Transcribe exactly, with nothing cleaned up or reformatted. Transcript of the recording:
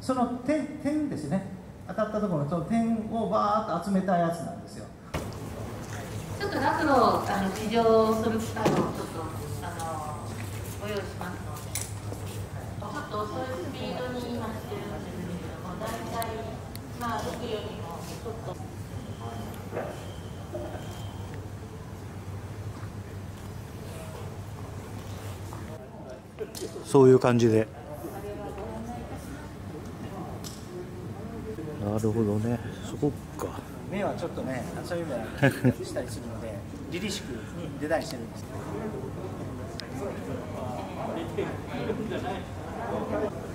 その点点ですね、当たったところのその点をバーッと集めたやつなんですよ。 ちょっと額をあの試乗する機会をちょっとあのご用意しますので、ちょっと遅いスピードに今してるんですけども、大体まあ僕よりもちょっと。 そういう感じで。なるほどね、そこか。 目はちょっとね、そういうのしたりするので、凛々しくデザインしてるんです。